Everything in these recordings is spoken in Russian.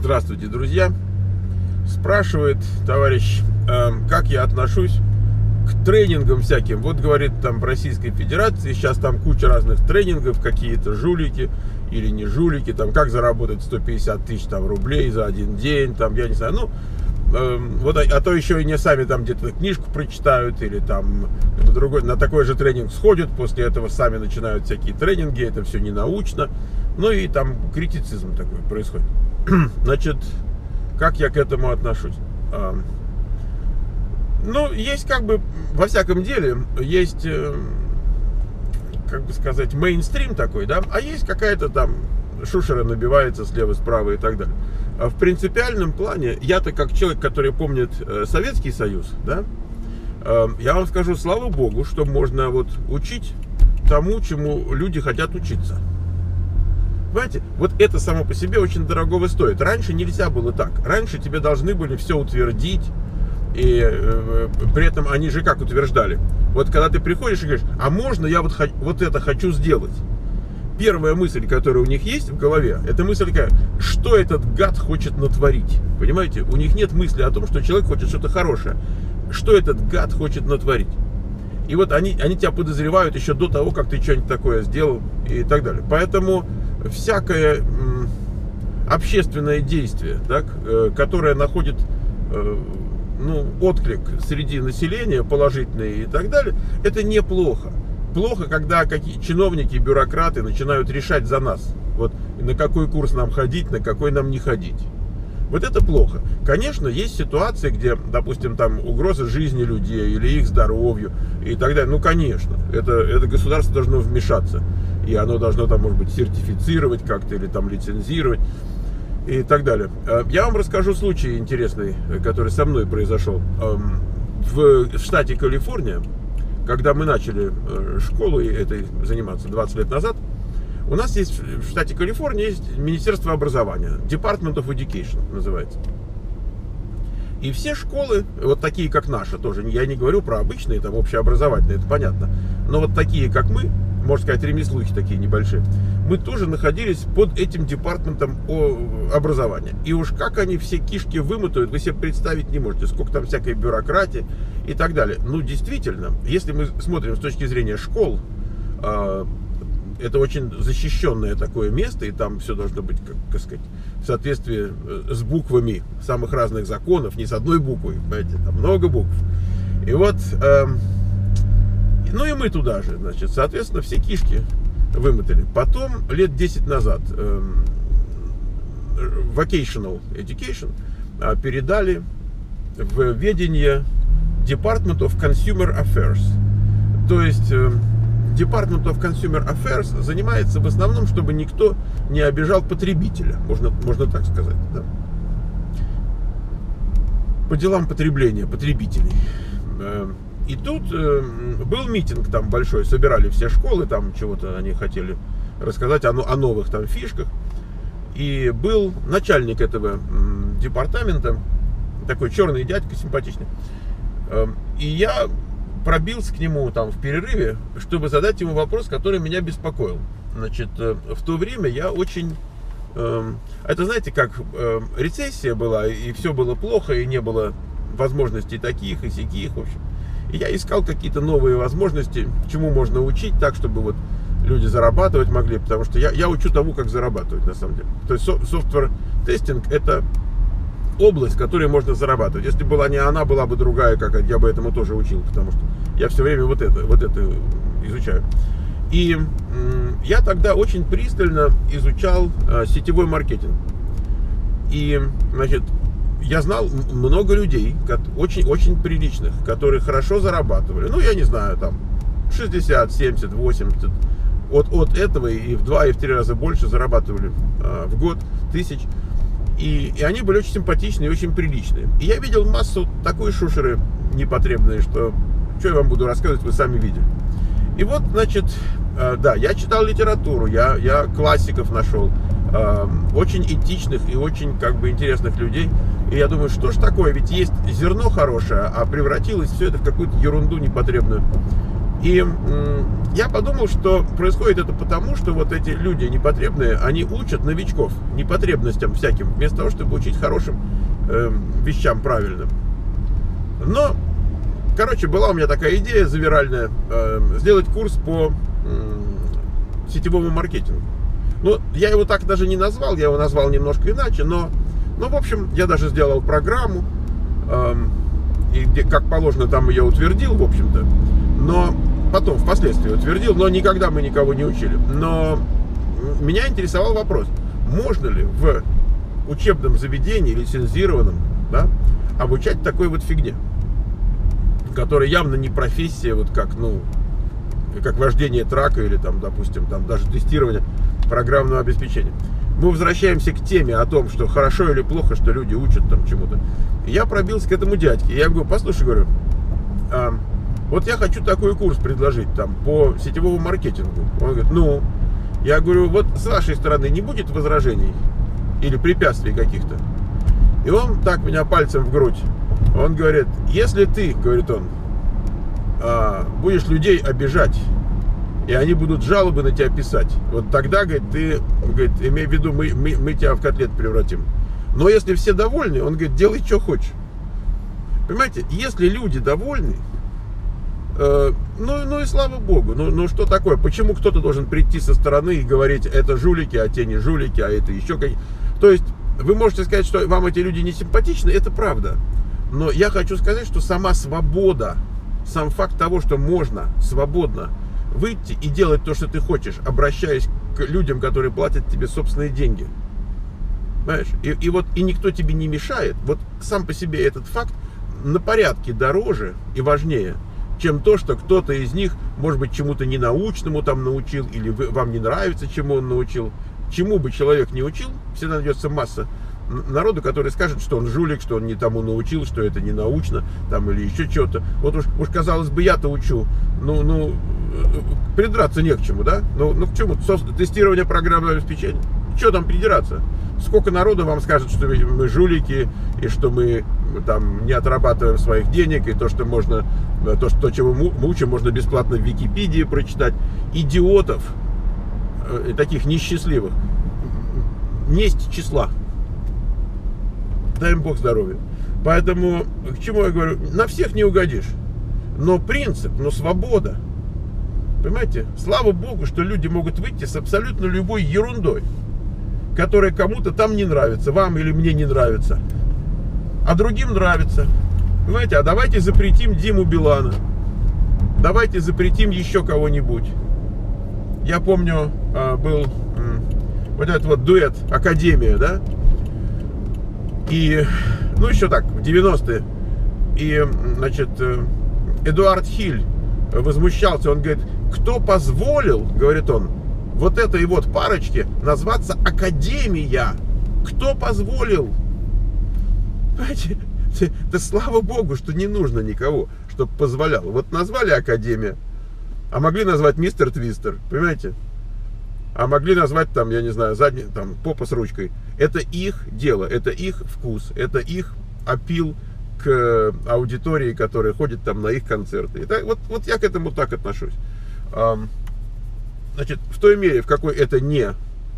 Здравствуйте, друзья! Спрашивает товарищ, как я отношусь к тренингам всяким. Вот говорит, там в Российской Федерации сейчас там куча разных тренингов, какие-то жулики или не жулики, там как заработать 150 тысяч там, рублей за один день, там я не знаю, ну вот, а то еще и не сами там где-то книжку прочитают или там на такой же тренинг сходят, после этого сами начинают всякие тренинги, это все не научно, ну и там критицизм такой происходит. Значит, как я к этому отношусь? Ну, есть как бы, во всяком деле, есть, как бы сказать, мейнстрим такой, да, а есть какая-то там шушера набивается слева, справа и так далее. А в принципиальном плане, я-то как человек, который помнит Советский Союз, да, я вам скажу, слава богу, что можно вот учить тому, чему люди хотят учиться. Понимаете, вот это само по себе очень дорогого стоит. Раньше нельзя было так. Раньше тебе должны были все утвердить. И при этом они же как утверждали? Вот когда ты приходишь и говоришь, а можно я вот это хочу сделать? Первая мысль, которая у них есть в голове, это мысль такая, что этот гад хочет натворить. Понимаете? У них нет мысли о том, что человек хочет что-то хорошее. Что этот гад хочет натворить? И вот они тебя подозревают еще до того, как ты что-нибудь такое сделал и так далее. Поэтому всякое общественное действие, так, которое находит отклик среди населения, положительный и так далее, это неплохо. Плохо, когда какие чиновники, бюрократы начинают решать за нас, вот на какой курс нам ходить, на какой нам не ходить. Вот это плохо. Конечно, есть ситуации, где, допустим, там угроза жизни людей или их здоровью и так далее. Ну, конечно, это государство должно вмешаться. И оно должно там, может быть, сертифицировать как-то или там лицензировать и так далее. Я вам расскажу случай интересный, который со мной произошел. В штате Калифорния, когда мы начали школу этой заниматься 20 лет назад, у нас есть в штате Калифорния есть Министерство образования, Department of Education называется. И все школы, вот такие как наша, тоже, я не говорю про обычные, там общеобразовательные, это понятно, но вот такие как мы, можно сказать, ремеслухи такие небольшие, мы тоже находились под этим департаментом образования. И уж как они все кишки вымотают, вы себе представить не можете, сколько там всякой бюрократии и так далее. Ну, действительно, если мы смотрим с точки зрения школ, это очень защищенное такое место, и там все должно быть, как сказать, в соответствии с буквами самых разных законов, не с одной буквой, понимаете, там много букв. И вот, ну и мы туда же, значит, соответственно, все кишки вымотали. Потом, лет 10 назад, Vocational Education передали в ведение Department of Consumer Affairs. То есть Department of Consumer Affairs занимается в основном, чтобы никто не обижал потребителя, можно так сказать, да? По делам потребления потребителей. И тут был митинг там большой, собирали все школы, там чего-то они хотели рассказать о новых там фишках. И был начальник этого департамента, такой черный дядька, симпатичный. И я пробился к нему там в перерыве, чтобы задать ему вопрос, который меня беспокоил. Значит, в то время я очень... это, знаете, как рецессия была, и все было плохо, и не было возможностей таких и сяких, в общем. И я искал какие-то новые возможности, чему можно учить так, чтобы вот люди зарабатывать могли, потому что я учу тому, как зарабатывать, на самом деле. То есть софтвер-тестинг — это область, в которой можно зарабатывать. Если была не она, была бы другая, как я бы этому тоже учил, потому что я все время вот это изучаю. И я тогда очень пристально изучал сетевой маркетинг. И, значит, я знал много людей, очень приличных, которые хорошо зарабатывали. Ну, я не знаю, там 60, 70, 80 от этого и в 2, и в 3 раза больше зарабатывали в год тысяч. И они были очень симпатичные и очень приличные. И я видел массу такой шушеры непотребной, что я вам буду рассказывать, вы сами видели. И вот, значит, да, я читал литературу, я классиков нашел, очень этичных и очень, как бы, интересных людей. И я думаю, что ж такое, ведь есть зерно хорошее, а превратилось все это в какую-то ерунду непотребную. И я подумал, что происходит это потому, что вот эти люди непотребные, они учат новичков непотребностям всяким, вместо того, чтобы учить хорошим вещам правильным. Но, короче, была у меня такая идея завиральная, сделать курс по сетевому маркетингу. Ну, я его так даже не назвал, я его назвал немножко иначе, но в общем, я даже сделал программу, и как положено там ее утвердил, в общем-то, но потом, впоследствии утвердил, но никогда мы никого не учили. Но меня интересовал вопрос, можно ли в учебном заведении, лицензированном, да, обучать такой вот фигне, которая явно не профессия, вот как, ну, как вождение трака или там, допустим, там даже тестирование программного обеспечения. Мы возвращаемся к теме о том, что хорошо или плохо, что люди учат там чему-то. И я пробился к этому дядьке. И я говорю, послушай, говорю, вот я хочу такой курс предложить там по сетевому маркетингу. Он говорит, ну, я говорю, вот с вашей стороны не будет возражений или препятствий каких-то? И он так меня пальцем в грудь. Он говорит, если ты, говорит он, будешь людей обижать, и они будут жалобы на тебя писать, вот тогда, говорит, ты, говорит, имей в виду, мы тебя в котлет превратим. Но если все довольны, он говорит, делай, что хочешь. Понимаете, если люди довольны, ну и слава богу, ну что такое, почему кто-то должен прийти со стороны и говорить, это жулики, а те не жулики, а это еще какие-то. То есть, вы можете сказать, что вам эти люди не симпатичны, это правда. Но я хочу сказать, что сама свобода, сам факт того, что можно свободно выйти и делать то, что ты хочешь, обращаясь к людям, которые платят тебе собственные деньги. Понимаешь? И вот и никто тебе не мешает. Вот сам по себе этот факт на порядке дороже и важнее, чем то, что кто-то из них, может быть, чему-то ненаучному там научил, или вам не нравится, чему он научил. Чему бы человек не учил, всегда найдется масса народу, который скажет, что он жулик, что он не тому научил, что это не научно, там, или еще что-то. Вот уж казалось бы, я-то учу. Ну, придраться не к чему, да? Ну к чему? Тестирование программного обеспечения. Что там придираться? Сколько народу вам скажет, что мы жулики, и что мы там не отрабатываем своих денег, и то, что можно, то, чего мы учим, можно бесплатно в Википедии прочитать. Идиотов, таких несчастливых, несть числа. Дай им Бог здоровья. Поэтому, к чему я говорю, на всех не угодишь. Но принцип, но свобода. Понимаете? Слава Богу, что люди могут выйти с абсолютно любой ерундой, которая кому-то там не нравится, вам или мне не нравится, а другим нравится. Понимаете? А давайте запретим Диму Билана. Давайте запретим еще кого-нибудь. Я помню, был вот этот вот дуэт «Академия», да? И, ну, еще так, в 90-е. И, значит, Эдуард Хиль возмущался. Он говорит, кто позволил, говорит он, вот этой вот парочке назваться «Академия»? Кто позволил? Понимаете? Да слава Богу, что не нужно никого, чтобы позволял. Вот назвали «Академия», а могли назвать «Мистер Твистер», понимаете? А могли назвать там, я не знаю, задний, там, попа с ручкой. Это их дело, это их вкус, это их аппил к аудитории, которая ходит там на их концерты. Так, вот я к этому так отношусь. Значит, в той мере, в какой это не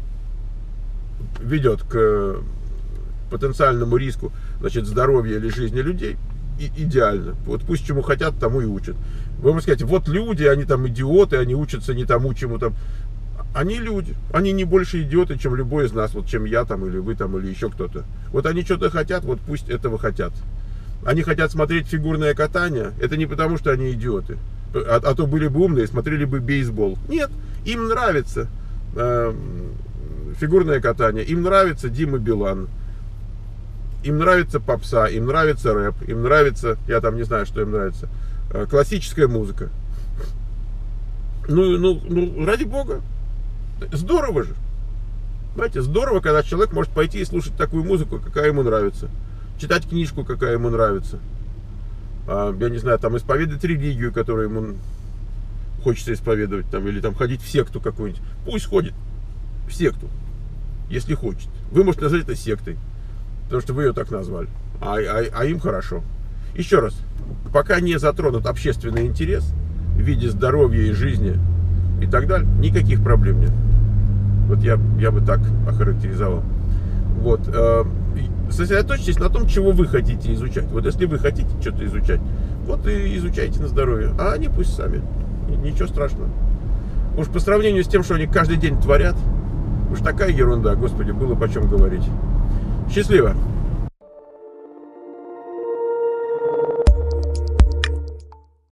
ведет к потенциальному риску, значит, здоровья или жизни людей, идеально. Вот пусть чему хотят, тому и учат. Вы можете сказать, вот люди, они там идиоты, они учатся не тому, чему там. Они люди, они не больше идиоты, чем любой из нас, вот чем я там, или вы там, или еще кто-то. Вот они что-то хотят, вот пусть этого хотят. Они хотят смотреть фигурное катание, это не потому, что они идиоты, а то были бы умные, смотрели бы бейсбол. Нет, им нравится фигурное катание, им нравится Дима Билан, им нравится попса, им нравится рэп, им нравится, я там не знаю, что им нравится, классическая музыка. Ну, ради бога. Здорово же. Понимаете, здорово, когда человек может пойти и слушать такую музыку, какая ему нравится. Читать книжку, какая ему нравится. Я не знаю, там исповедовать религию, которую ему хочется исповедовать. Там, или там ходить в секту какую-нибудь. Пусть ходит в секту, если хочет. Вы можете назвать это сектой, потому что вы ее так назвали. А им хорошо. Еще раз, пока не затронут общественный интерес, в виде здоровья и жизни и так далее, никаких проблем нет. Вот я бы так охарактеризовал. Вот. Сосредоточьтесь на том, чего вы хотите изучать. Вот если вы хотите что-то изучать, вот и изучайте на здоровье. А они пусть сами. Ничего страшного. Уж по сравнению с тем, что они каждый день творят, уж такая ерунда, Господи, было почем говорить. Счастливо!